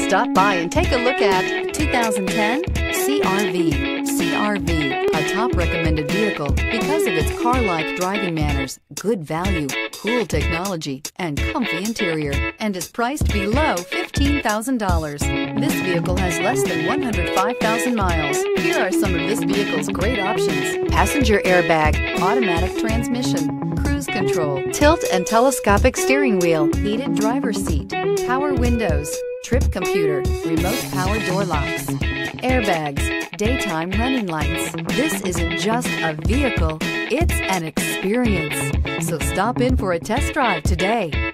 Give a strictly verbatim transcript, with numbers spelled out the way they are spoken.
Stop by and take a look at two thousand ten C R V. C R V, a top recommended vehicle because of its car-like driving manners, good value, cool technology, and comfy interior, and is priced below fifteen thousand dollars. This vehicle has less than one hundred five thousand miles. Here are some of this vehicle's great options: passenger airbag, automatic transmission, cruise control, tilt and telescopic steering wheel, heated driver's seat, power windows, trip computer, remote power door locks, airbags, daytime running lights. This isn't just a vehicle, it's an experience. So stop in for a test drive today.